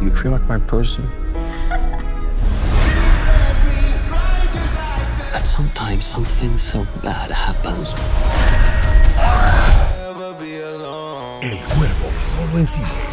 You feel like my person. But sometimes something so bad happens. El Cuervo, solo en cine.